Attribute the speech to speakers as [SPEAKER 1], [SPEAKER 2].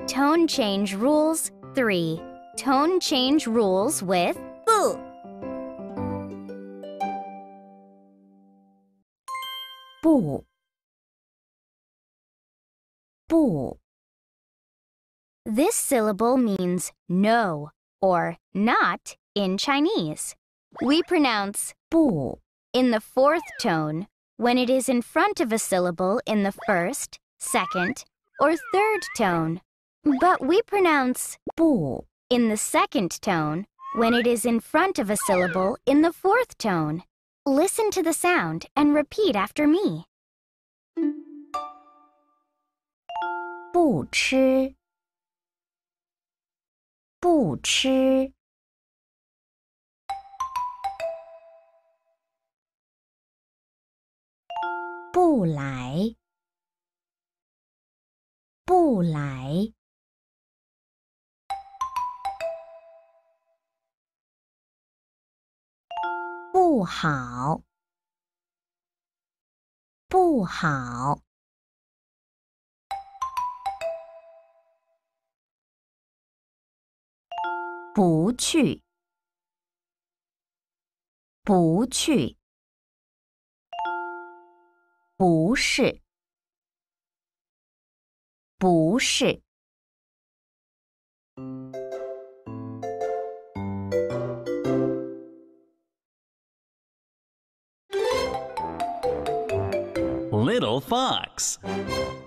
[SPEAKER 1] Tone change rules 3. Tone change rules with
[SPEAKER 2] 不
[SPEAKER 1] 不不 This syllable means no or not in Chinese. We pronounce 不 in the fourth tone when it is in front of a syllable in the first, second, or third tone. But we pronounce 不 in the second tone when it is in front of a syllable in the fourth tone. Listen to the sound and repeat after me. 不吃不吃不来不来不好不好不去不去不是不是
[SPEAKER 3] Little fox.